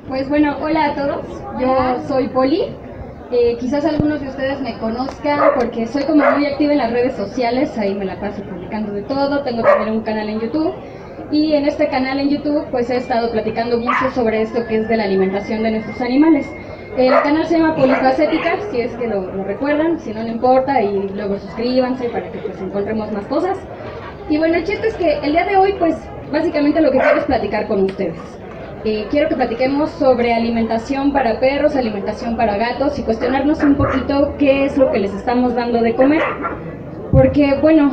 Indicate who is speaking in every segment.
Speaker 1: Pues bueno, hola a todos, yo soy Poli. Quizás algunos de ustedes me conozcan porque soy como muy activa en las redes sociales, ahí me la paso publicando de todo, tengo también un canal en YouTube y en este canal en YouTube pues he estado platicando mucho sobre esto que es de la alimentación de nuestros animales. El canal se llama Polifacética, si es que lo recuerdan, si no, no importa, y luego suscríbanse para que pues encontremos más cosas. Y bueno, el chiste es que el día de hoy pues básicamente lo que quiero es platicar con ustedes. Quiero que platiquemos sobre alimentación para perros, alimentación para gatos y cuestionarnos un poquito qué es lo que les estamos dando de comer. Porque, bueno,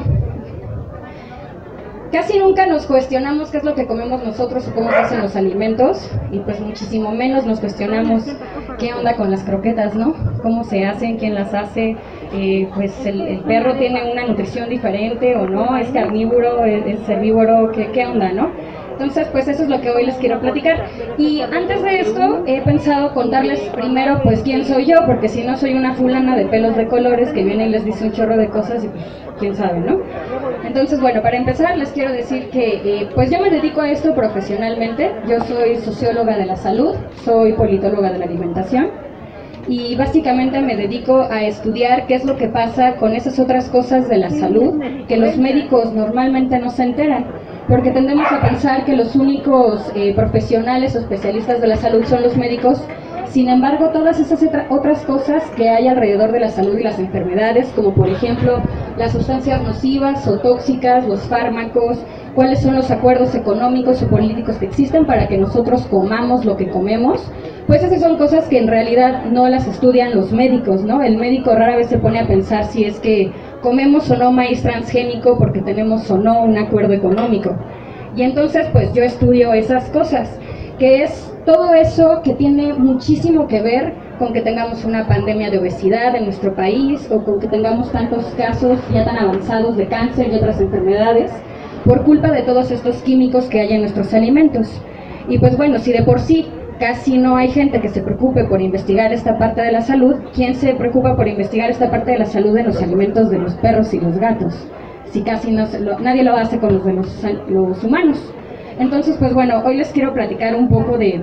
Speaker 1: casi nunca nos cuestionamos qué es lo que comemos nosotros o cómo se hacen los alimentos, y pues muchísimo menos nos cuestionamos qué onda con las croquetas, ¿no? Cómo se hacen, quién las hace, pues el perro tiene una nutrición diferente o no, es carnívoro, es herbívoro, ¿qué onda, no? Entonces, pues eso es lo que hoy les quiero platicar. Y antes de esto, he pensado contarles primero, pues, quién soy yo, porque si no soy una fulana de pelos de colores que viene y les dice un chorro de cosas y pues, quién sabe, ¿no? Entonces, bueno, para empezar les quiero decir que, pues yo me dedico a esto profesionalmente. Yo soy socióloga de la salud, soy politóloga de la alimentación y básicamente me dedico a estudiar qué es lo que pasa con esas otras cosas de la salud que los médicos normalmente no se enteran, porque tendemos a pensar que los únicos profesionales o especialistas de la salud son los médicos. Sin embargo, todas esas otras cosas que hay alrededor de la salud y las enfermedades, como por ejemplo las sustancias nocivas o tóxicas, los fármacos, cuáles son los acuerdos económicos o políticos que existen para que nosotros comamos lo que comemos, pues esas son cosas que en realidad no las estudian los médicos, ¿no? El médico rara vez se pone a pensar si es que comemos o no maíz transgénico porque tenemos o no un acuerdo económico. Y entonces pues yo estudio esas cosas, que es todo eso que tiene muchísimo que ver con que tengamos una pandemia de obesidad en nuestro país o con que tengamos tantos casos ya tan avanzados de cáncer y otras enfermedades por culpa de todos estos químicos que hay en nuestros alimentos. Y pues bueno, si de por sí casi no hay gente que se preocupe por investigar esta parte de la salud, ¿quién se preocupa por investigar esta parte de la salud de los alimentos de los perros y los gatos? Si casi nadie lo hace con los de los humanos. Entonces, pues bueno, hoy les quiero platicar un poco de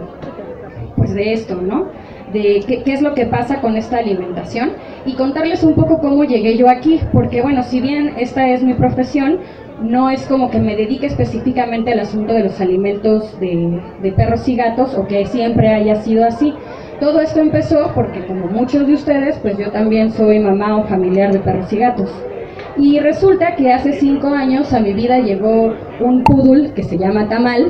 Speaker 1: esto, ¿no? De qué es lo que pasa con esta alimentación y contarles un poco cómo llegué yo aquí, porque bueno, si bien esta es mi profesión, no es como que me dedique específicamente al asunto de los alimentos de perros y gatos o que siempre haya sido así. Todo esto empezó porque, como muchos de ustedes, pues yo también soy mamá o familiar de perros y gatos. Y resulta que hace 5 años a mi vida llegó un poodle que se llama Tamal.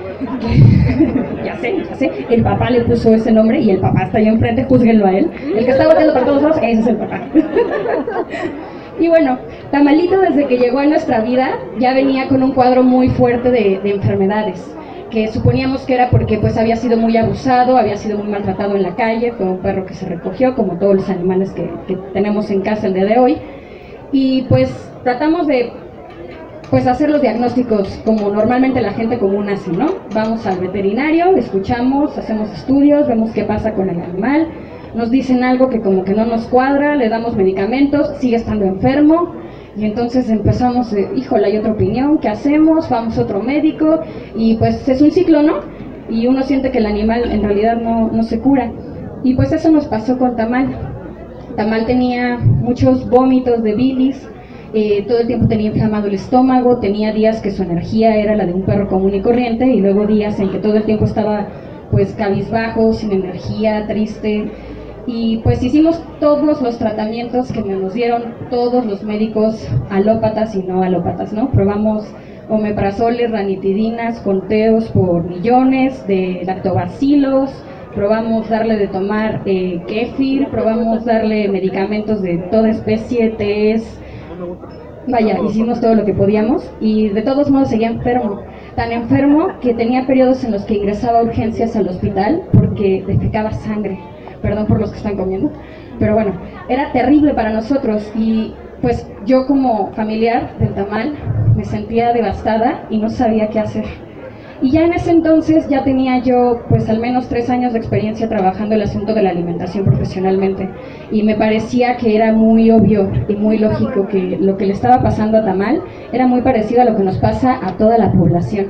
Speaker 1: Ya sé, el papá le puso ese nombre y el papá está ahí enfrente, júzguenlo a él. El que está volteando para todos lados, ese es el papá. Y bueno, Tamalito desde que llegó a nuestra vida ya venía con un cuadro muy fuerte de enfermedades, que suponíamos que era porque pues había sido muy abusado, había sido muy maltratado en la calle, fue un perro que se recogió como todos los animales que tenemos en casa el día de hoy. Y pues tratamos de hacer los diagnósticos como normalmente la gente común hace, ¿no? Vamos al veterinario, escuchamos, hacemos estudios, vemos qué pasa con el animal, nos dicen algo que como que no nos cuadra, le damos medicamentos, sigue estando enfermo, y entonces empezamos, híjole, hay otra opinión, ¿qué hacemos? Vamos a otro médico, y pues es un ciclo, ¿no? Y uno siente que el animal en realidad no se cura. Y pues eso nos pasó con Tamal. Tamal tenía muchos vómitos de bilis, todo el tiempo tenía inflamado el estómago, tenía días que su energía era la de un perro común y corriente y luego días en que todo el tiempo estaba pues cabizbajo, sin energía, triste. Y pues hicimos todos los tratamientos que nos dieron todos los médicos alópatas y no alópatas, ¿no? Probamos omeprazoles, ranitidinas, conteos por millones de lactobacilos, probamos darle de tomar kéfir, probamos darle medicamentos de toda especie, tés, vaya, hicimos todo lo que podíamos y de todos modos seguía enfermo, tan enfermo que tenía periodos en los que ingresaba a urgencias al hospital porque defecaba sangre, perdón por los que están comiendo, pero bueno, era terrible para nosotros y pues yo como familiar del Tamal me sentía devastada y no sabía qué hacer. Y ya en ese entonces ya tenía yo pues al menos 3 años de experiencia trabajando el asunto de la alimentación profesionalmente y me parecía que era muy obvio y muy lógico que lo que le estaba pasando a Tamal era muy parecido a lo que nos pasa a toda la población.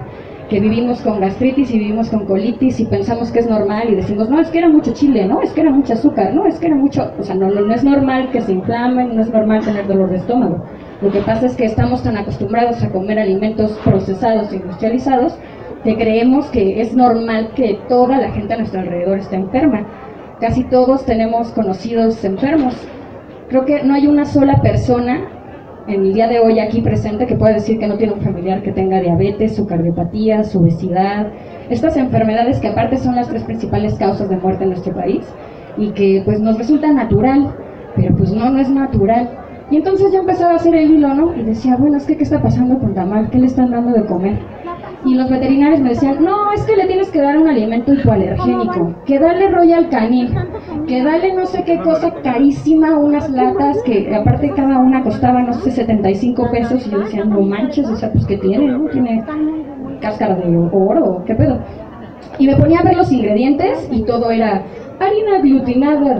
Speaker 1: que vivimos con gastritis y vivimos con colitis y pensamos que es normal y decimos, no, es que era mucho chile, no, es que era mucho azúcar, no, es que era mucho, o sea, no es normal que se inflamen, no es normal tener dolor de estómago. Lo que pasa es que estamos tan acostumbrados a comer alimentos procesados e industrializados que creemos que es normal que toda la gente a nuestro alrededor esté enferma. Casi todos tenemos conocidos enfermos. Creo que no hay una sola persona en el día de hoy aquí presente que pueda decir que no tiene un familiar que tenga diabetes, su cardiopatía, su obesidad, estas enfermedades que aparte son las 3 principales causas de muerte en nuestro país y que pues nos resulta natural, pero pues no es natural. Y entonces yo empezaba a hacer el hilo, ¿no? Y decía, bueno, es que ¿qué está pasando con Tamal? ¿Qué le están dando de comer? Y los veterinarios me decían, no, es que le tienes que dar un alimento hipoalergénico, que dale Royal Canin, que dale no sé qué cosa carísima, unas latas que aparte cada una costaba, no sé, 75 pesos, y yo decía, no manches, o sea, pues ¿qué tiene? ¿No? ¿Tiene cáscara de oro? ¿Qué pedo? Y me ponía a ver los ingredientes y todo era harina aglutinada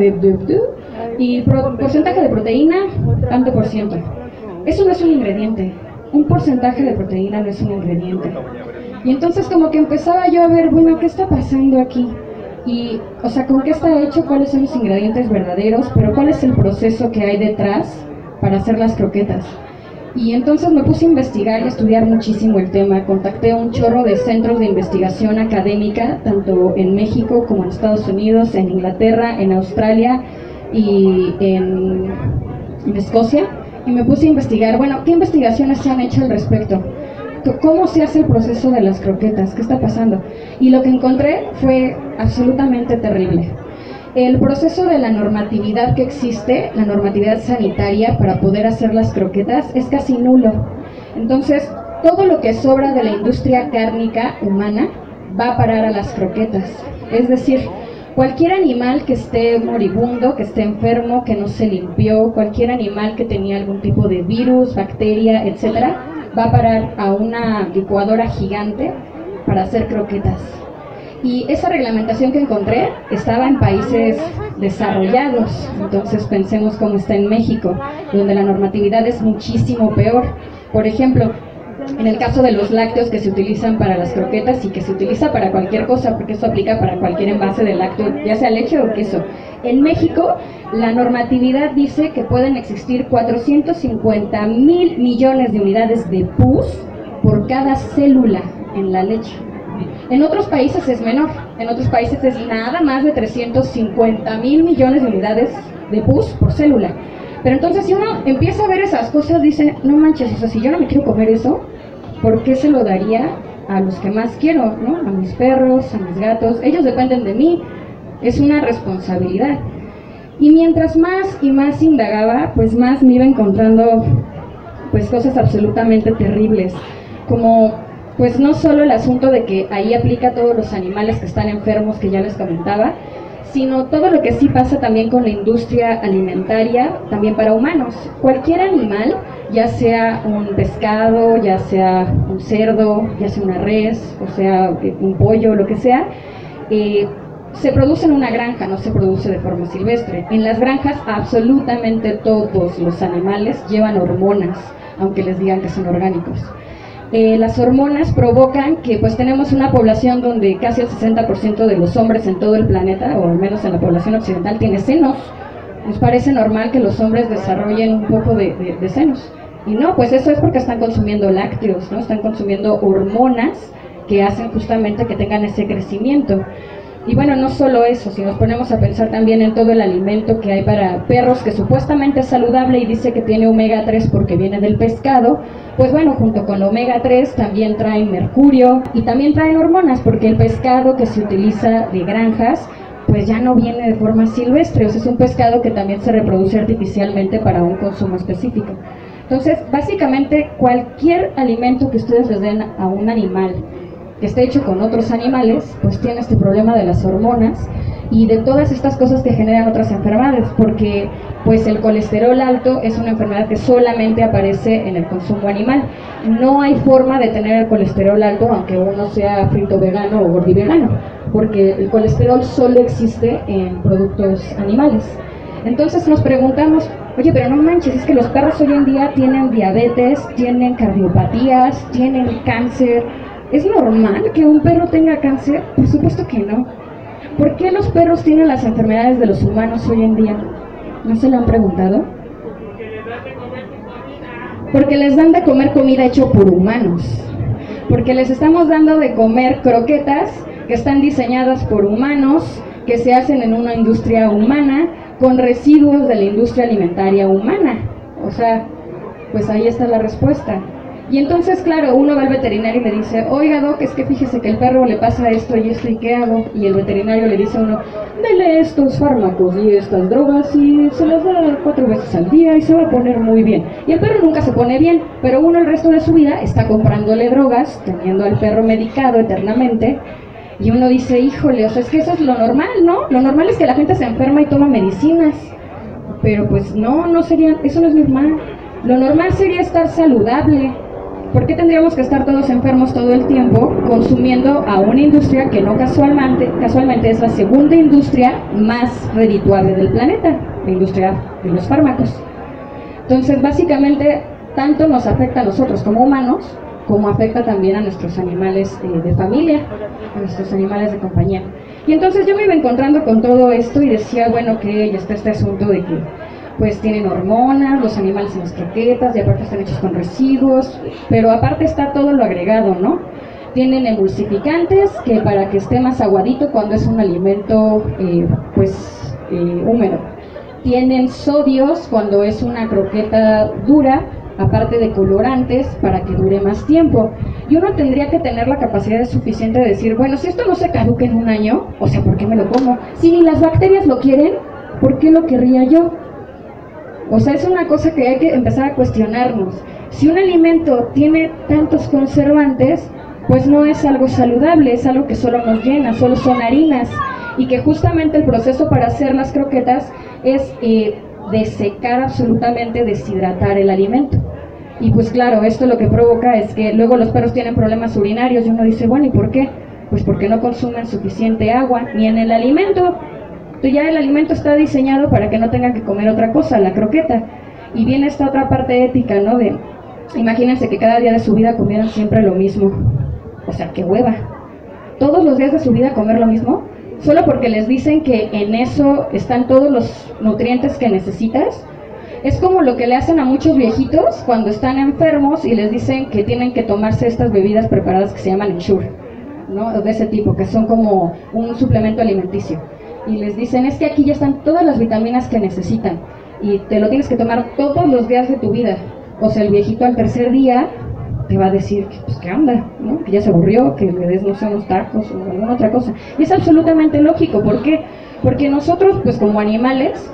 Speaker 1: y porcentaje de proteína, tanto por ciento. Eso no es un ingrediente. Un porcentaje de proteína no es un ingrediente. Y entonces como que empezaba yo a ver, bueno, ¿qué está pasando aquí? Y, o sea, ¿con qué está hecho? ¿Cuáles son los ingredientes verdaderos? Pero ¿cuál es el proceso que hay detrás para hacer las croquetas? Y entonces me puse a investigar y a estudiar muchísimo el tema. Contacté a un chorro de centros de investigación académica, tanto en México como en Estados Unidos, en Inglaterra, en Australia y en Escocia. Y me puse a investigar, bueno, ¿qué investigaciones se han hecho al respecto? ¿Cómo se hace el proceso de las croquetas? ¿Qué está pasando? Y lo que encontré fue absolutamente terrible. El proceso de la normatividad que existe, la normatividad sanitaria para poder hacer las croquetas, es casi nulo. Entonces, todo lo que sobra de la industria cárnica humana va a parar a las croquetas. Es decir, cualquier animal que esté moribundo, que esté enfermo, que no se limpió, cualquier animal que tenía algún tipo de virus, bacteria, etcétera, va a parar a una licuadora gigante para hacer croquetas. Y esa reglamentación que encontré estaba en países desarrollados, entonces pensemos cómo está en México, donde la normatividad es muchísimo peor. Por ejemplo, en el caso de los lácteos que se utilizan para las croquetas y que se utiliza para cualquier cosa, porque eso aplica para cualquier envase de lácteo, ya sea leche o queso. En México, la normatividad dice que pueden existir 450,000 millones de unidades de pus por cada célula en la leche. En otros países es menor, en otros países es nada más de 350,000 millones de unidades de pus por célula. Pero entonces si uno empieza a ver esas cosas, dice, no manches, o sea, si yo no me quiero comer eso, ¿por qué se lo daría a los que más quiero, ¿no? A mis perros, a mis gatos, ellos dependen de mí, es una responsabilidad. Y mientras más y más indagaba, pues más me iba encontrando pues cosas absolutamente terribles, como pues no solo el asunto de que ahí aplica a todos los animales que están enfermos que ya les comentaba, sino todo lo que sí pasa también con la industria alimentaria, también para humanos. Cualquier animal, ya sea un pescado, ya sea un cerdo, ya sea una res, o sea un pollo, lo que sea, se produce en una granja, no se produce de forma silvestre. En las granjas absolutamente todos los animales llevan hormonas, aunque les digan que son orgánicos. Las hormonas provocan que pues tenemos una población donde casi el 60% de los hombres en todo el planeta, o al menos en la población occidental, tiene senos. Nos parece normal que los hombres desarrollen un poco de senos. Y no, pues eso es porque están consumiendo lácteos, ¿no? Están consumiendo hormonas que hacen justamente que tengan ese crecimiento. Y bueno, no solo eso, si nos ponemos a pensar también en todo el alimento que hay para perros, que supuestamente es saludable y dice que tiene omega 3 porque viene del pescado, pues bueno, junto con la omega 3 también traen mercurio y también traen hormonas, porque el pescado que se utiliza de granjas, pues ya no viene de forma silvestre, o sea, es un pescado que también se reproduce artificialmente para un consumo específico. Entonces, básicamente, cualquier alimento que ustedes les den a un animal que esté hecho con otros animales, pues tiene este problema de las hormonas y de todas estas cosas que generan otras enfermedades, porque pues el colesterol alto es una enfermedad que solamente aparece en el consumo animal. No hay forma de tener el colesterol alto aunque uno sea frito vegano o gordivegano, porque el colesterol solo existe en productos animales. Entonces nos preguntamos, oye, pero no manches, es que los perros hoy en día tienen diabetes, tienen cardiopatías, tienen cáncer. ¿Es normal que un perro tenga cáncer? Por supuesto que no. ¿Por qué los perros tienen las enfermedades de los humanos hoy en día? ¿No se lo han preguntado? Porque les dan de comer comida hecho por humanos. Porque les estamos dando de comer croquetas que están diseñadas por humanos, que se hacen en una industria humana, con residuos de la industria alimentaria humana. O sea, pues ahí está la respuesta. Y entonces, claro, uno va al veterinario y le dice, oiga, doc, es que fíjese que el perro le pasa esto y esto, ¿y qué hago? Y el veterinario le dice a uno, dele estos fármacos y estas drogas y se las va a dar 4 veces al día y se va a poner muy bien. Y el perro nunca se pone bien, pero uno el resto de su vida está comprándole drogas, teniendo al perro medicado eternamente, y uno dice, híjole, o sea, es que eso es lo normal, ¿no? Lo normal es que la gente se enferma y toma medicinas, pero pues no sería, eso no es normal. Lo normal sería estar saludable. ¿Por qué tendríamos que estar todos enfermos todo el tiempo consumiendo a una industria que no casualmente es la segunda industria más redituable del planeta, la industria de los fármacos? Entonces, básicamente, tanto nos afecta a nosotros como humanos, como afecta también a nuestros animales de familia, a nuestros animales de compañía. Y entonces yo me iba encontrando con todo esto y decía, bueno, que ya está este asunto de que pues tienen hormonas, los animales en las croquetas, y aparte están hechos con residuos, pero aparte está todo lo agregado, ¿no? Tienen emulsificantes, que para que esté más aguadito cuando es un alimento, húmedo. Tienen sodios cuando es una croqueta dura, aparte de colorantes, para que dure más tiempo. Y uno tendría que tener la capacidad suficiente de decir, bueno, si esto no se caduca en un año, o sea, ¿por qué me lo como? Si ni las bacterias lo quieren, ¿por qué lo querría yo? O sea, es una cosa que hay que empezar a cuestionarnos. Si un alimento tiene tantos conservantes, pues no es algo saludable, es algo que solo nos llena, solo son harinas. Y que justamente el proceso para hacer las croquetas es desecar absolutamente, deshidratar el alimento. Y pues claro, esto lo que provoca es que luego los perros tienen problemas urinarios y uno dice, bueno, ¿y por qué? Pues porque no consumen suficiente agua, ni en el alimento. Entonces ya el alimento está diseñado para que no tengan que comer otra cosa, la croqueta. Y viene esta otra parte ética, ¿no? De, imagínense que cada día de su vida comieran siempre lo mismo. O sea, qué hueva. Todos los días de su vida comer lo mismo, solo porque les dicen que en eso están todos los nutrientes que necesitas. Es como lo que le hacen a muchos viejitos cuando están enfermos y les dicen que tienen que tomarse estas bebidas preparadas que se llaman Ensure, ¿no? De ese tipo, que son como un suplemento alimenticio. Y les dicen, es que aquí ya están todas las vitaminas que necesitan y te lo tienes que tomar todos los días de tu vida. O sea, el viejito al tercer día te va a decir, pues qué onda, ¿no? Que ya se aburrió, que le des, no sé, unos tacos o alguna otra cosa. Y es absolutamente lógico. ¿Por qué? Porque nosotros, pues como animales,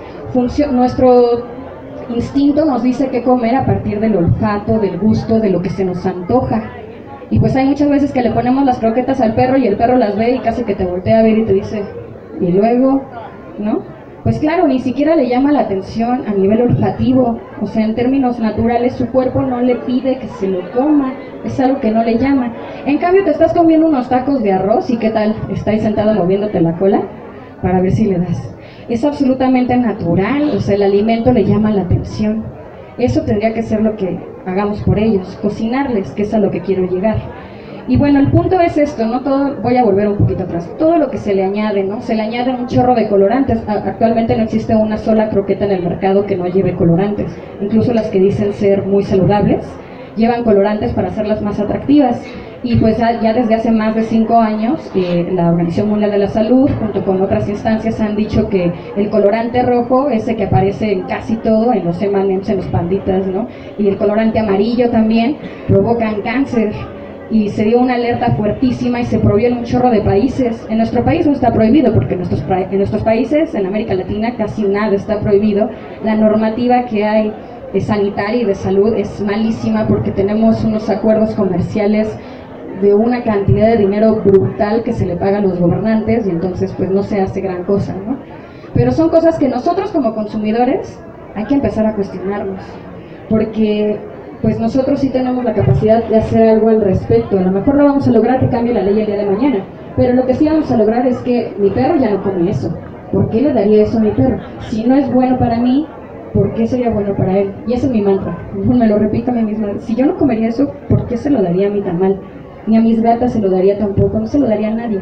Speaker 1: nuestro instinto nos dice qué comer a partir del olfato, del gusto, de lo que se nos antoja. Y pues hay muchas veces que le ponemos las croquetas al perro y el perro las ve y casi que te voltea a ver y te dice, y luego, ¿no? Pues claro, ni siquiera le llama la atención a nivel olfativo, o sea, en términos naturales su cuerpo no le pide que se lo coma, es algo que no le llama. En cambio te estás comiendo unos tacos de arroz y ¿qué tal? Estás sentado moviéndote la cola para ver si le das. Es absolutamente natural, o sea, el alimento le llama la atención. Eso tendría que ser lo que hagamos por ellos, cocinarles, que es a lo que quiero llegar. Y bueno, el punto es esto, ¿no? Todo, voy a volver un poquito atrás, todo lo que se le añade, ¿no? Se le añade un chorro de colorantes. Actualmente no existe una sola croqueta en el mercado que no lleve colorantes. Incluso las que dicen ser muy saludables llevan colorantes para hacerlas más atractivas. Y pues ya desde hace más de 5 años la Organización Mundial de la Salud, junto con otras instancias, han dicho que el colorante rojo, ese que aparece en casi todo, en los M&M's, en los panditas, ¿no? Y el colorante amarillo también, provocan cáncer. Y se dio una alerta fuertísima y se prohibió en un chorro de países. En nuestro país no está prohibido, porque en nuestros países, en América Latina, casi nada está prohibido. La normativa que hay sanitaria y de salud es malísima porque tenemos unos acuerdos comerciales de una cantidad de dinero brutal que se le paga a los gobernantes y entonces pues no se hace gran cosa, ¿no? Pero son cosas que nosotros como consumidores hay que empezar a cuestionarnos, porque pues nosotros sí tenemos la capacidad de hacer algo al respecto. A lo mejor no vamos a lograr que cambie la ley el día de mañana, pero lo que sí vamos a lograr es que mi perro ya no come eso. ¿Por qué le daría eso a mi perro? Si no es bueno para mí, ¿por qué sería bueno para él? Y ese es mi mantra, me lo repito a mí misma. Si yo no comería eso, ¿por qué se lo daría a mi tamal? ni a mis gatas se lo daría tampoco, no se lo daría a nadie.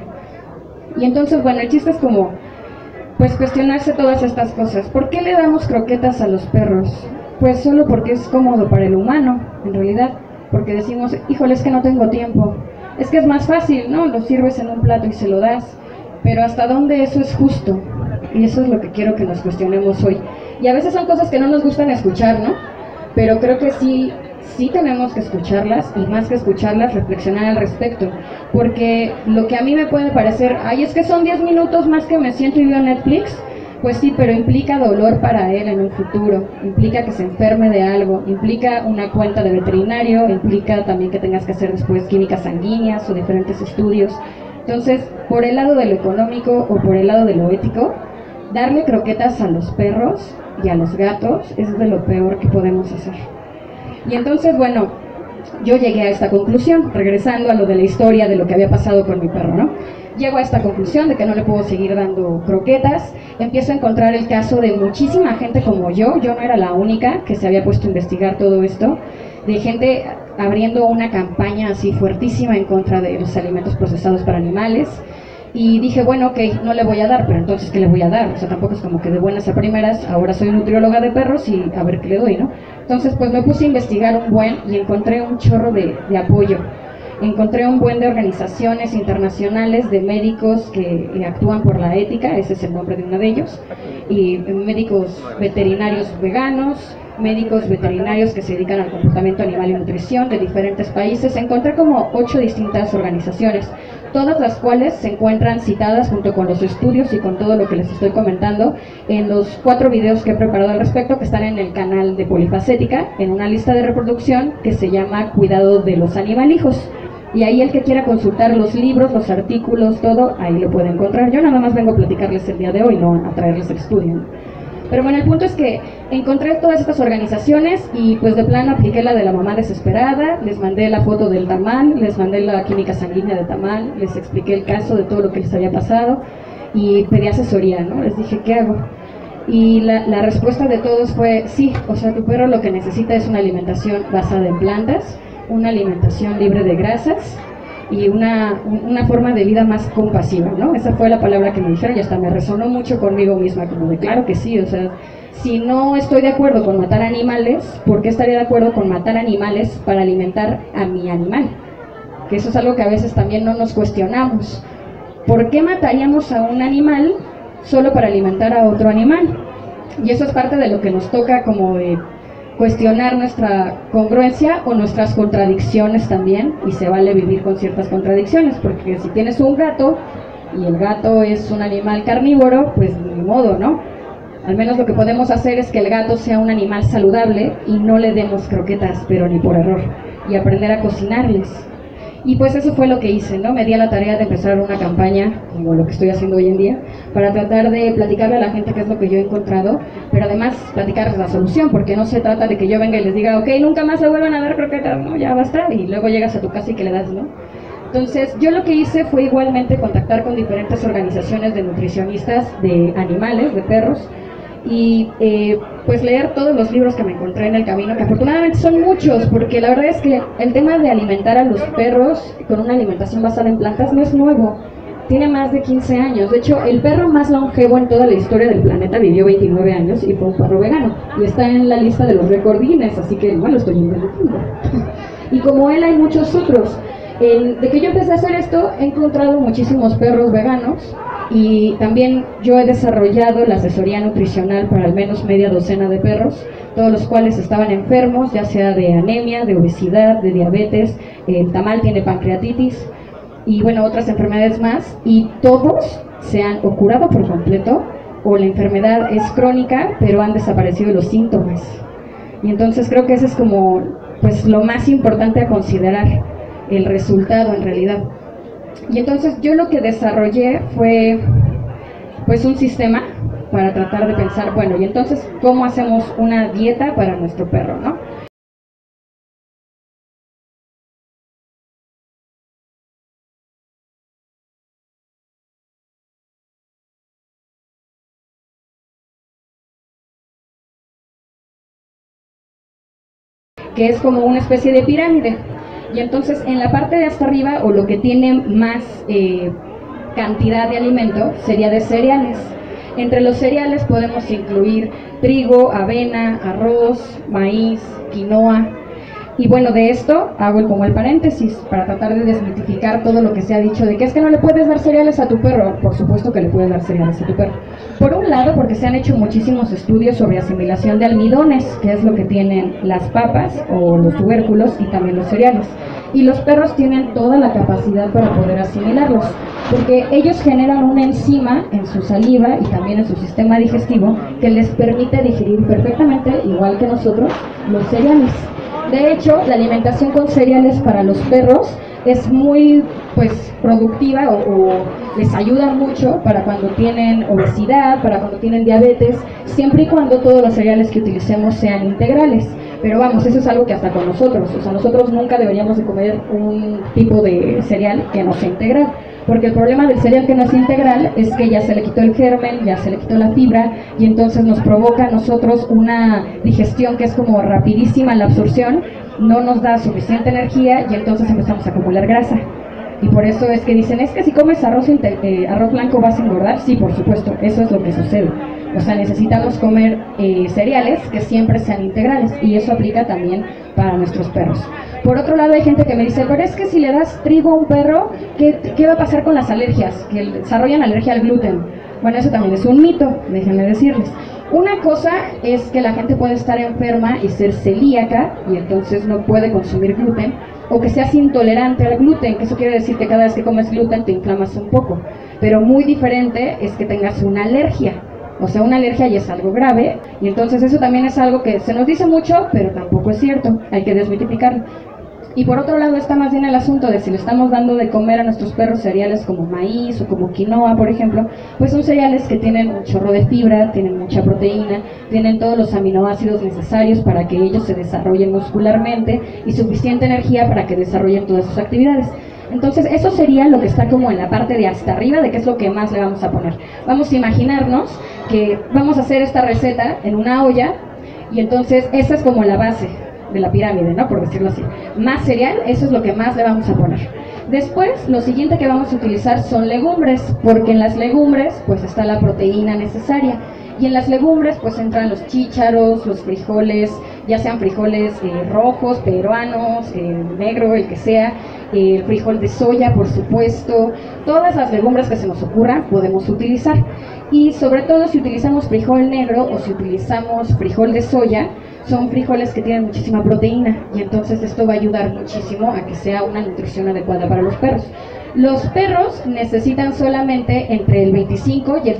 Speaker 1: Y entonces, bueno, el chiste es como, pues cuestionarse todas estas cosas. ¿Por qué le damos croquetas a los perros? Pues solo porque es cómodo para el humano, en realidad, porque decimos, híjole, es que no tengo tiempo, es que es más fácil, ¿no? Lo sirves en un plato y se lo das, pero ¿hasta dónde eso es justo? Y eso es lo que quiero que nos cuestionemos hoy. Y a veces son cosas que no nos gustan escuchar, ¿no? Pero creo que sí tenemos que escucharlas, y más que escucharlas, reflexionar al respecto, porque lo que a mí me puede parecer, ay, es que son 10 minutos más que me siento y veo Netflix, pues sí, pero implica dolor para él en un futuro, implica que se enferme de algo, implica una cuenta de veterinario, implica también que tengas que hacer después químicas sanguíneas o diferentes estudios. Entonces, por el lado de lo económico o por el lado de lo ético, darle croquetas a los perros y a los gatos es de lo peor que podemos hacer. Y entonces, bueno, yo llegué a esta conclusión, regresando a lo de la historia de lo que había pasado con mi perro, ¿no? Llego a esta conclusión de que no le puedo seguir dando croquetas, empiezo a encontrar el caso de muchísima gente como yo no era la única que se había puesto a investigar todo esto, de gente abriendo una campaña así fuertísima en contra de los alimentos procesados para animales, y dije, bueno, ok, no le voy a dar, pero entonces, ¿qué le voy a dar? O sea, tampoco es como que de buenas a primeras, ahora soy nutrióloga de perros y a ver qué le doy, ¿no? Entonces, pues me puse a investigar un buen y encontré un chorro de apoyo. Encontré un buen de organizaciones internacionales de médicos que actúan por la ética, ese es el nombre de uno de ellos, y médicos veterinarios veganos, médicos veterinarios que se dedican al comportamiento animal y nutrición de diferentes países. Encontré como 8 distintas organizaciones, todas las cuales se encuentran citadas junto con los estudios y con todo lo que les estoy comentando en los 4 videos que he preparado al respecto, que están en el canal de Polifacética, en una lista de reproducción que se llama Cuidado de los Animalijos. Y ahí el que quiera consultar los libros, los artículos, todo, ahí lo puede encontrar. Yo nada más vengo a platicarles el día de hoy, no a traerles el estudio, ¿no? Pero bueno, el punto es que encontré todas estas organizaciones y pues de plano apliqué la de la mamá desesperada, les mandé la foto del tamal, les mandé la química sanguínea de tamal, les expliqué el caso de todo lo que les había pasado y pedí asesoría, ¿no? Les dije, ¿qué hago? Y la respuesta de todos fue, sí, o sea, tu perro lo que necesita es una alimentación basada en plantas, una alimentación libre de grasas y una forma de vida más compasiva, ¿no? Esa fue la palabra que me dijeron y hasta me resonó mucho conmigo misma, como de claro que sí, o sea, si no estoy de acuerdo con matar animales, ¿por qué estaría de acuerdo con matar animales para alimentar a mi animal? Que eso es algo que a veces también no nos cuestionamos. ¿Por qué mataríamos a un animal solo para alimentar a otro animal? Y eso es parte de lo que nos toca como de cuestionar nuestra congruencia o nuestras contradicciones también, y se vale vivir con ciertas contradicciones, porque si tienes un gato y el gato es un animal carnívoro, pues ni modo, ¿no? Al menos lo que podemos hacer es que el gato sea un animal saludable y no le demos croquetas, pero ni por error, y aprender a cocinarles. Y pues eso fue lo que hice, ¿no? Me di a la tarea de empezar una campaña, como lo que estoy haciendo hoy en día, para tratar de platicarle a la gente qué es lo que yo he encontrado, pero además platicarles la solución, porque no se trata de que yo venga y les diga, ok, nunca más le vuelvan a dar croquetas, ¿no? Ya basta, y luego llegas a tu casa y que le das, ¿no? Entonces, yo lo que hice fue igualmente contactar con diferentes organizaciones de nutricionistas de animales, de perros, y pues leer todos los libros que me encontré en el camino, que afortunadamente son muchos, porque la verdad es que el tema de alimentar a los perros con una alimentación basada en plantas no es nuevo, tiene más de 15 años. De hecho, el perro más longevo en toda la historia del planeta vivió 29 años y fue un perro vegano, y está en la lista de los récord Guinness, así que igual lo estoy inventando. Y como él hay muchos otros. De que yo empecé a hacer esto, he encontrado muchísimos perros veganos, y también yo he desarrollado la asesoría nutricional para al menos media docena de perros, todos los cuales estaban enfermos, ya sea de anemia, de obesidad, de diabetes, el tamal tiene pancreatitis y bueno, otras enfermedades más, y todos se han o curado por completo o la enfermedad es crónica, pero han desaparecido los síntomas. Y entonces creo que eso es como pues lo más importante a considerar, el resultado en realidad. Y entonces yo lo que desarrollé fue pues un sistema para tratar de pensar, bueno, y entonces ¿cómo hacemos una dieta para nuestro perro, no? Que es como una especie de pirámide. Y entonces en la parte de hasta arriba, o lo que tiene más cantidad de alimento, sería de cereales. Entre los cereales podemos incluir trigo, avena, arroz, maíz, quinoa. Y bueno, de esto hago como el paréntesis para tratar de desmitificar todo lo que se ha dicho de que es que no le puedes dar cereales a tu perro. Por supuesto que le puedes dar cereales a tu perro. Por un lado, porque se han hecho muchísimos estudios sobre asimilación de almidones, que es lo que tienen las papas o los tubérculos y también los cereales. Y los perros tienen toda la capacidad para poder asimilarlos, porque ellos generan una enzima en su saliva y también en su sistema digestivo que les permite digerir perfectamente, igual que nosotros, los cereales. De hecho, la alimentación con cereales para los perros es muy productiva o les ayuda mucho para cuando tienen obesidad, para cuando tienen diabetes, siempre y cuando todos los cereales que utilicemos sean integrales. Pero vamos, eso es algo que hasta con nosotros, o sea, nosotros nunca deberíamos de comer un tipo de cereal que no sea integral, porque el problema del cereal que no es integral es que ya se le quitó el germen, ya se le quitó la fibra, y entonces nos provoca a nosotros una digestión que es como rapidísima la absorción, no nos da suficiente energía y entonces empezamos a acumular grasa. Y por eso es que dicen, es que si comes arroz blanco vas a engordar. Sí, por supuesto, eso es lo que sucede. O sea, necesitamos comer cereales que siempre sean integrales, y eso aplica también para nuestros perros. Por otro lado, hay gente que me dice, pero es que si le das trigo a un perro, ¿qué va a pasar con las alergias? Que desarrollan alergia al gluten. Bueno, eso también es un mito, déjenme decirles. Una cosa es que la gente puede estar enferma y ser celíaca, y entonces no puede consumir gluten, o que seas intolerante al gluten, que eso quiere decir que cada vez que comes gluten te inflamas un poco. Pero muy diferente es que tengas una alergia. O sea, una alergia ya es algo grave, y entonces eso también es algo que se nos dice mucho, pero tampoco es cierto, hay que desmitificarlo. Y por otro lado está más bien el asunto de si le estamos dando de comer a nuestros perros cereales como maíz o como quinoa, por ejemplo, pues son cereales que tienen un chorro de fibra, tienen mucha proteína, tienen todos los aminoácidos necesarios para que ellos se desarrollen muscularmente y suficiente energía para que desarrollen todas sus actividades. Entonces eso sería lo que está como en la parte de hasta arriba, de qué es lo que más le vamos a poner. Vamos a imaginarnos que vamos a hacer esta receta en una olla, y entonces esa es como la base de la pirámide, ¿no? Por decirlo así. Más cereal, eso es lo que más le vamos a poner. Después, lo siguiente que vamos a utilizar son legumbres, porque en las legumbres pues está la proteína necesaria. Y en las legumbres pues entran los chícharos, los frijoles, ya sean frijoles rojos, peruanos, negro, el que sea, el frijol de soya, por supuesto. Todas las legumbres que se nos ocurran podemos utilizar. Y sobre todo si utilizamos frijol negro o si utilizamos frijol de soya, son frijoles que tienen muchísima proteína, y entonces esto va a ayudar muchísimo a que sea una nutrición adecuada para los perros. Los perros necesitan solamente entre el 25 y el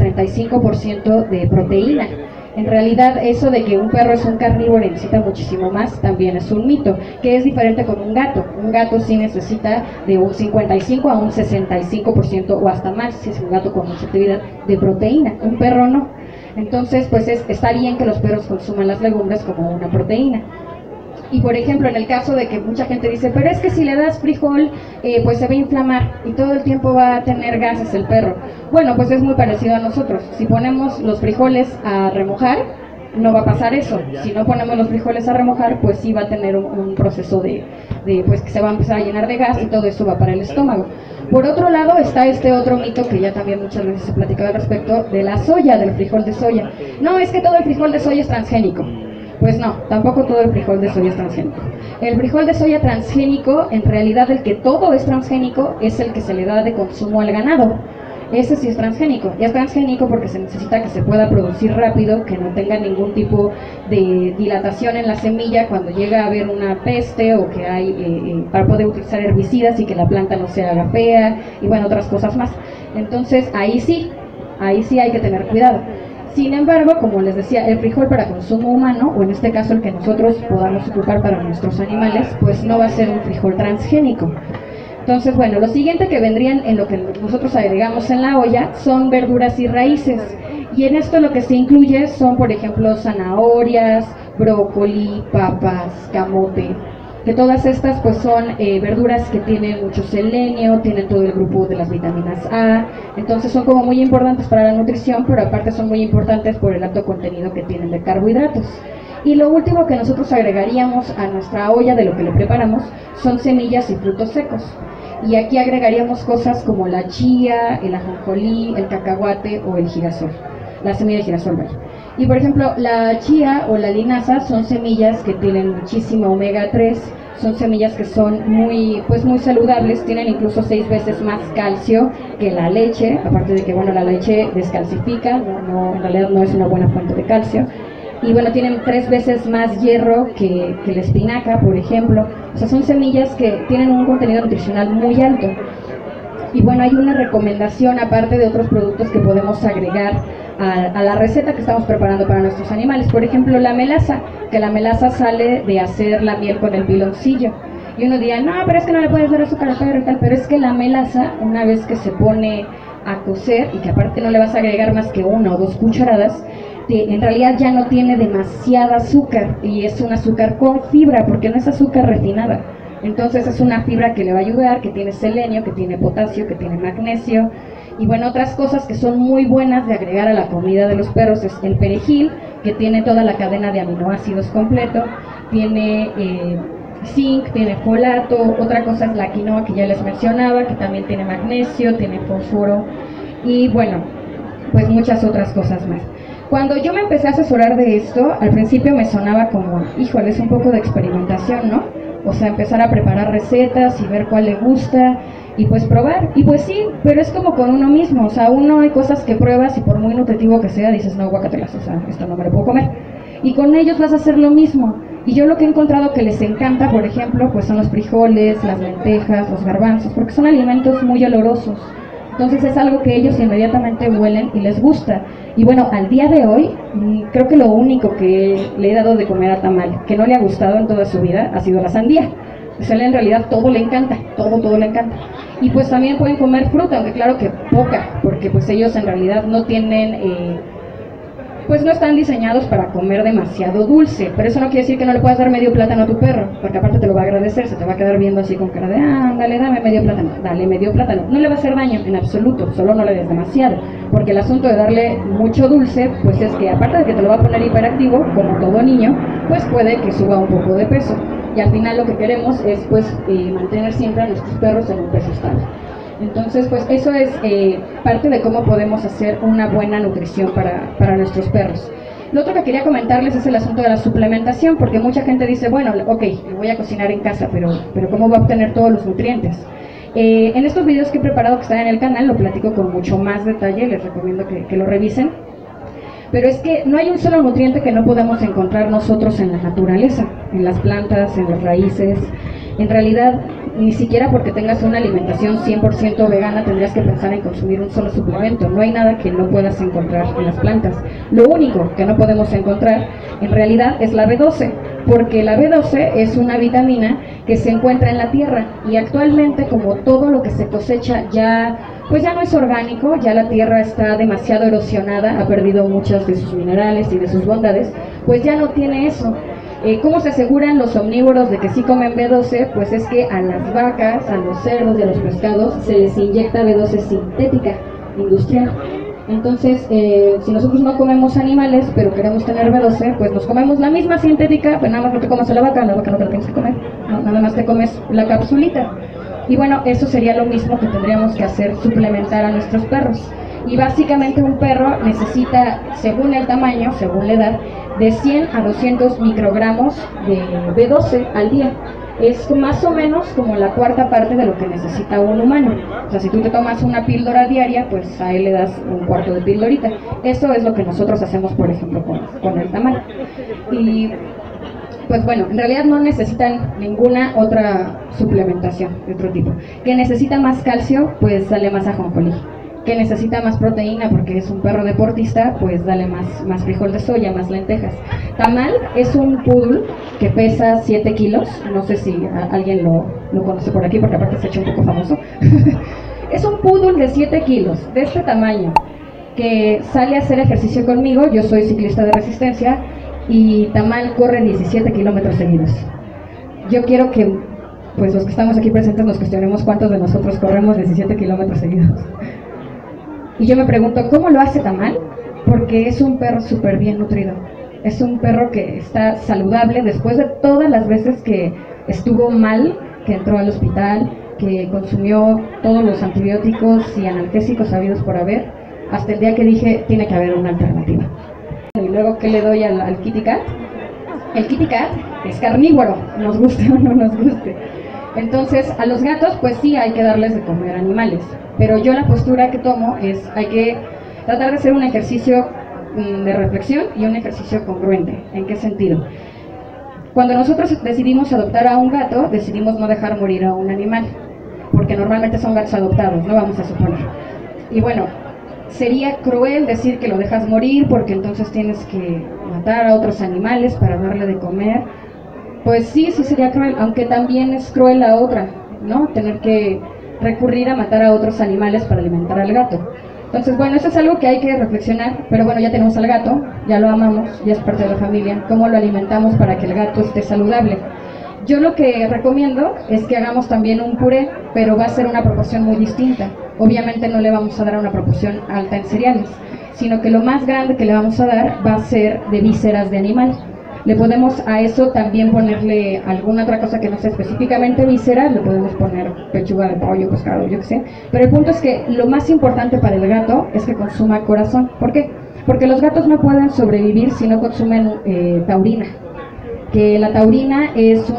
Speaker 1: 35% de proteína. En realidad eso de que un perro es un carnívoro y necesita muchísimo más también es un mito, que es diferente con un gato. Un gato sí necesita de un 55 a un 65% o hasta más, si es un gato con mucha actividad, de proteína. Un perro no. Entonces, pues está bien que los perros consuman las legumbres como una proteína. Y por ejemplo, en el caso de que mucha gente dice, pero es que si le das frijol, pues se va a inflamar y todo el tiempo va a tener gases el perro. Bueno, pues es muy parecido a nosotros. Si ponemos los frijoles a remojar, no va a pasar eso. Si no ponemos los frijoles a remojar, pues sí va a tener un proceso pues que se va a empezar a llenar de gas, y todo eso va para el estómago. Por otro lado está este otro mito que ya también muchas veces se platicaba al respecto, de la soya, del frijol de soya. No, es que todo el frijol de soya es transgénico. Pues no, tampoco todo el frijol de soya es transgénico. El frijol de soya transgénico, en realidad el que todo es transgénico, es el que se le da de consumo al ganado. Ese sí es transgénico, y es transgénico porque se necesita que se pueda producir rápido, que no tenga ningún tipo de dilatación en la semilla cuando llega a haber una peste, o que hay para poder utilizar herbicidas y que la planta no se haga fea, y bueno, otras cosas más. Entonces ahí sí hay que tener cuidado. Sin embargo, como les decía, el frijol para consumo humano, o en este caso el que nosotros podamos ocupar para nuestros animales, pues no va a ser un frijol transgénico. Entonces, bueno, lo siguiente que vendrían en lo que nosotros agregamos en la olla son verduras y raíces. Y en esto lo que se incluye son, por ejemplo, zanahorias, brócoli, papas, camote. Que todas estas pues son verduras que tienen mucho selenio, tienen todo el grupo de las vitaminas A. Entonces son como muy importantes para la nutrición, pero aparte son muy importantes por el alto contenido que tienen de carbohidratos. Y lo último que nosotros agregaríamos a nuestra olla de lo que le preparamos son semillas y frutos secos. Y aquí agregaríamos cosas como la chía, el ajonjolí, el cacahuate o el girasol, la semilla de girasol, vaya. Y por ejemplo, la chía o la linaza son semillas que tienen muchísimo omega 3, son semillas que son muy saludables, tienen incluso 6 veces más calcio que la leche, aparte de que bueno, la leche descalcifica, en realidad no es una buena fuente de calcio. Y bueno, tienen 3 veces más hierro que la espinaca, por ejemplo. O sea, son semillas que tienen un contenido nutricional muy alto. Y bueno, hay una recomendación aparte de otros productos que podemos agregar a la receta que estamos preparando para nuestros animales. Por ejemplo, la melaza, que la melaza sale de hacer la miel con el piloncillo. Y uno dirá, no, pero es que no le puedes dar azúcar al perro y tal, pero es que la melaza, una vez que se pone a cocer, y que aparte no le vas a agregar más que 1 o 2 cucharadas, en realidad ya no tiene demasiada azúcar, y es un azúcar con fibra, porque no es azúcar refinada. Entonces es una fibra que le va a ayudar, que tiene selenio, que tiene potasio, que tiene magnesio, y bueno, otras cosas que son muy buenas de agregar a la comida de los perros es el perejil, que tiene toda la cadena de aminoácidos completo, tiene zinc, tiene folato, otra cosa es la quinoa que ya les mencionaba, que también tiene magnesio, tiene fósforo, y bueno, pues muchas otras cosas más. Cuando yo me empecé a asesorar de esto, al principio me sonaba como, híjole, es un poco de experimentación, ¿no? O sea, empezar a preparar recetas y ver cuál le gusta y pues probar. Y pues sí, pero es como con uno mismo, o sea, uno hay cosas que pruebas y por muy nutritivo que sea, dices, no, guácatelas, o sea, esto no me lo puedo comer. Y con ellos vas a hacer lo mismo. Y yo lo que he encontrado que les encanta, por ejemplo, pues son los frijoles, las lentejas, los garbanzos, porque son alimentos muy olorosos. Entonces es algo que ellos inmediatamente huelen y les gusta. Y bueno, al día de hoy, creo que lo único que le he dado de comer a Tamal, que no le ha gustado en toda su vida, ha sido la sandía. Pues a él en realidad todo le encanta, todo le encanta. Y pues también pueden comer fruta, aunque claro que poca, porque pues ellos en realidad no tienen... pues no están diseñados para comer demasiado dulce, pero eso no quiere decir que no le puedas dar medio plátano a tu perro, porque aparte te lo va a agradecer, se te va a quedar viendo así con cara de, ándale, dame medio plátano, dale medio plátano. No le va a hacer daño en absoluto, solo no le des demasiado, porque el asunto de darle mucho dulce, pues es que aparte de que te lo va a poner hiperactivo, como todo niño, pues puede que suba un poco de peso, y al final lo que queremos es pues mantener siempre a nuestros perros en un peso estable. Entonces, pues eso es parte de cómo podemos hacer una buena nutrición para nuestros perros. Lo otro que quería comentarles es el asunto de la suplementación, porque mucha gente dice, bueno, ok, lo voy a cocinar en casa, pero ¿cómo va a obtener todos los nutrientes? En estos videos que he preparado que están en el canal, lo platico con mucho más detalle, les recomiendo que lo revisen. Pero es que no hay un solo nutriente que no podamos encontrar nosotros en la naturaleza, en las plantas, en las raíces. En realidad, ni siquiera porque tengas una alimentación 100% vegana tendrías que pensar en consumir un solo suplemento. No hay nada que no puedas encontrar en las plantas. Lo único que no podemos encontrar en realidad es la B12, porque la B12 es una vitamina que se encuentra en la tierra y actualmente, como todo lo que se cosecha ya no es orgánico, ya la tierra está demasiado erosionada, ha perdido muchos de sus minerales y de sus bondades, pues ya no tiene eso. ¿Cómo se aseguran los omnívoros de que sí comen B12? Pues es que a las vacas, a los cerdos y a los pescados se les inyecta B12 sintética, industrial. Entonces, si nosotros no comemos animales, pero queremos tener B12, pues nos comemos la misma sintética, pues nada más no te comas a la vaca no te la tienes que comer, no, nada más te comes la capsulita. Y bueno, eso sería lo mismo que tendríamos que hacer, suplementar a nuestros perros. Y básicamente un perro necesita, según el tamaño, según la edad, de 100 a 200 microgramos de B12 al día. Es más o menos como la cuarta parte de lo que necesita un humano. O sea, si tú te tomas una píldora diaria, pues a él le das un cuarto de píldorita. Eso es lo que nosotros hacemos, por ejemplo, con el tamal. Y pues bueno, en realidad no necesitan ninguna otra suplementación de otro tipo. ¿Que necesita más calcio? Pues dale más ajonjolí. ¿Que necesita más proteína porque es un perro deportista? Pues dale más frijol de soya, más lentejas. Tamal es un poodle que pesa 7 kilos, no sé si alguien lo conoce por aquí porque aparte se ha hecho un poco famoso. Es un poodle de 7 kilos, de este tamaño, que sale a hacer ejercicio conmigo. Yo soy ciclista de resistencia y Tamal corre 17 kilómetros seguidos. Yo quiero que pues los que estamos aquí presentes nos cuestionemos cuántos de nosotros corremos 17 kilómetros seguidos. Y yo me pregunto, ¿cómo lo hace Tamal? Porque es un perro súper bien nutrido. Es un perro que está saludable después de todas las veces que estuvo mal, que entró al hospital, que consumió todos los antibióticos y analgésicos habidos por haber, hasta el día que dije, tiene que haber una alternativa. Y luego, ¿qué le doy al Kitty Cat? El Kitty Cat es carnívoro, nos guste o no nos guste. Entonces, a los gatos, pues sí, hay que darles de comer animales. Pero yo la postura que tomo es, hay que tratar de hacer un ejercicio de reflexión y un ejercicio congruente. ¿En qué sentido? Cuando nosotros decidimos adoptar a un gato, decidimos no dejar morir a un animal, porque normalmente son gatos adoptados, no vamos a suponer. Y bueno, sería cruel decir que lo dejas morir porque entonces tienes que matar a otros animales para darle de comer. Pues sí, sí sería cruel, aunque también es cruel la otra, ¿no? Tener que recurrir a matar a otros animales para alimentar al gato. Entonces, bueno, eso es algo que hay que reflexionar, pero bueno, ya tenemos al gato, ya lo amamos, ya es parte de la familia. ¿Cómo lo alimentamos para que el gato esté saludable? Yo lo que recomiendo es que hagamos también un puré, pero va a ser una proporción muy distinta. Obviamente no le vamos a dar una proporción alta en cereales, sino que lo más grande que le vamos a dar va a ser de vísceras de animal. Le podemos a eso también ponerle alguna otra cosa que no sea específicamente vísceras, le podemos poner pechuga de pollo, pescado, yo qué sé. Pero el punto es que lo más importante para el gato es que consuma corazón. ¿Por qué? Porque los gatos no pueden sobrevivir si no consumen taurina. Que la taurina es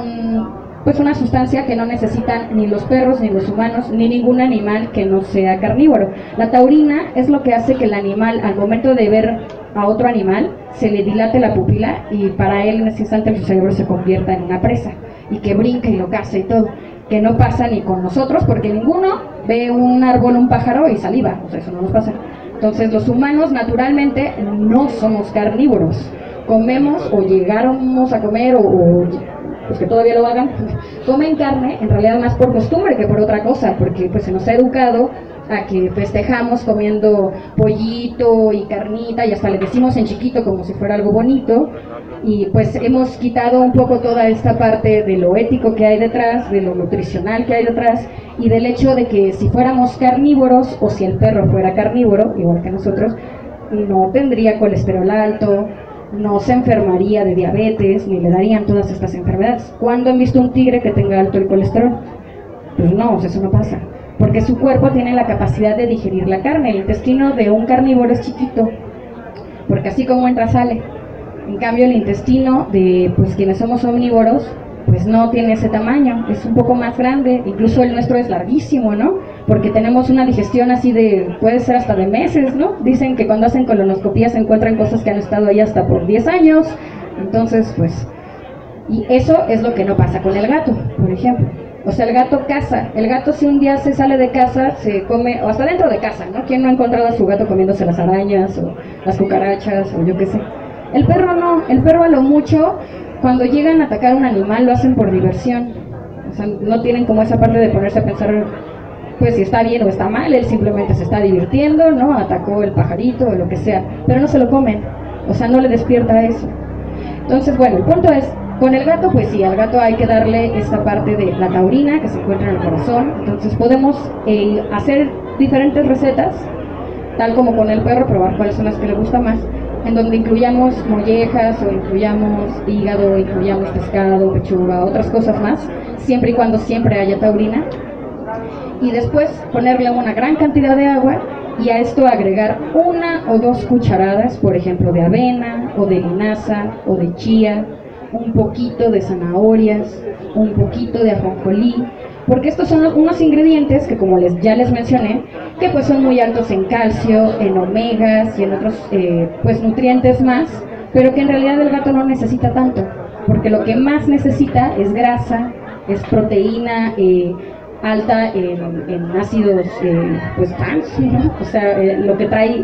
Speaker 1: una sustancia que no necesitan ni los perros, ni los humanos, ni ningún animal que no sea carnívoro. La taurina es lo que hace que el animal, al momento de ver a otro animal, se le dilate la pupila y para él en ese instante su cerebro se convierta en una presa y que brinca y lo caza y todo, que no pasa ni con nosotros porque ninguno ve un árbol, un pájaro y saliva, o sea, eso no nos pasa. Entonces los humanos naturalmente no somos carnívoros, comemos o llegáramos a comer o los que todavía lo hagan, comen carne en realidad más por costumbre que por otra cosa, porque pues se nos ha educado a que festejamos comiendo pollito y carnita y hasta le decimos en chiquito como si fuera algo bonito y pues hemos quitado un poco toda esta parte de lo ético que hay detrás, de lo nutricional que hay detrás y del hecho de que si fuéramos carnívoros o si el perro fuera carnívoro, igual que nosotros, no tendría colesterol alto, no se enfermaría de diabetes ni le darían todas estas enfermedades. ¿Cuándo han visto un tigre que tenga alto el colesterol? Pues no, eso no pasa. Porque su cuerpo tiene la capacidad de digerir la carne. El intestino de un carnívoro es chiquito, porque así como entra sale. En cambio el intestino de pues quienes somos omnívoros, pues no tiene ese tamaño, es un poco más grande, incluso el nuestro es larguísimo, ¿no? Porque tenemos una digestión así de, puede ser hasta de meses, ¿no? Dicen que cuando hacen colonoscopías se encuentran cosas que han estado ahí hasta por 10 años, entonces pues, y eso es lo que no pasa con el gato, por ejemplo. O sea, el gato caza. El gato si un día se sale de casa, se come, o hasta dentro de casa, ¿no? ¿Quién no ha encontrado a su gato comiéndose las arañas o las cucarachas o yo qué sé? El perro no. El perro a lo mucho, cuando llegan a atacar a un animal, lo hacen por diversión. O sea, no tienen como esa parte de ponerse a pensar, pues si está bien o está mal. Él simplemente se está divirtiendo, ¿no? Atacó el pajarito o lo que sea. Pero no se lo comen. O sea, no le despierta eso. Entonces, bueno, el punto es, con el gato, pues sí, al gato hay que darle esta parte de la taurina que se encuentra en el corazón. Entonces podemos hacer diferentes recetas, tal como con el perro, probar cuáles son las que le gusta más, en donde incluyamos mollejas o incluyamos hígado, incluyamos pescado, pechuga, otras cosas más, siempre y cuando siempre haya taurina. Y después ponerle una gran cantidad de agua y a esto agregar 1 o 2 cucharadas, por ejemplo, de avena o de linaza o de chía, un poquito de zanahorias, un poquito de ajonjolí, porque estos son unos ingredientes que, como ya les mencioné, que pues son muy altos en calcio, en omegas y en otros pues nutrientes más, pero que en realidad el gato no necesita tanto, porque lo que más necesita es grasa, es proteína alta en ácidos pues trans, ¿no? O sea, lo que trae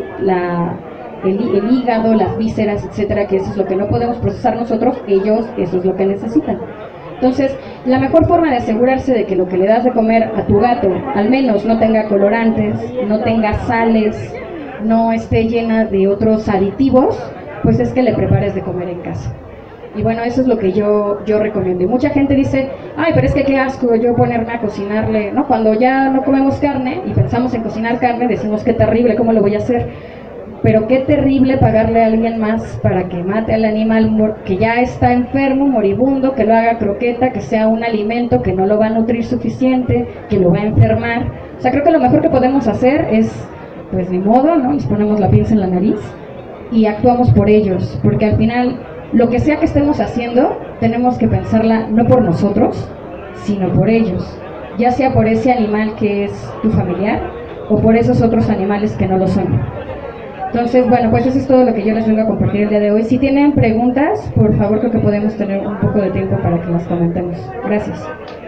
Speaker 1: el hígado, las vísceras, etcétera, que eso es lo que no podemos procesar nosotros, ellos eso es lo que necesitan. Entonces, la mejor forma de asegurarse de que lo que le das de comer a tu gato al menos no tenga colorantes, no tenga sales, no esté llena de otros aditivos, pues es que le prepares de comer en casa. Y bueno, eso es lo que yo recomiendo. Y mucha gente dice, ay, pero es que qué asco yo ponerme a cocinarle, ¿no? Cuando ya no comemos carne y pensamos en cocinar carne, decimos qué terrible, ¿cómo lo voy a hacer? pero qué terrible pagarle a alguien más para que mate al animal que ya está enfermo, moribundo, que lo haga croqueta, que sea un alimento que no lo va a nutrir suficiente, que lo va a enfermar. O sea, creo que lo mejor que podemos hacer es, pues ni modo, ¿no? Nos ponemos la pinza en la nariz y actuamos por ellos, porque al final, lo que sea que estemos haciendo, tenemos que pensarla no por nosotros, sino por ellos, ya sea por ese animal que es tu familiar o por esos otros animales que no lo son. Entonces, bueno, pues eso es todo lo que yo les vengo a compartir el día de hoy. Si tienen preguntas, por favor, creo que podemos tener un poco de tiempo para que las comentemos. Gracias.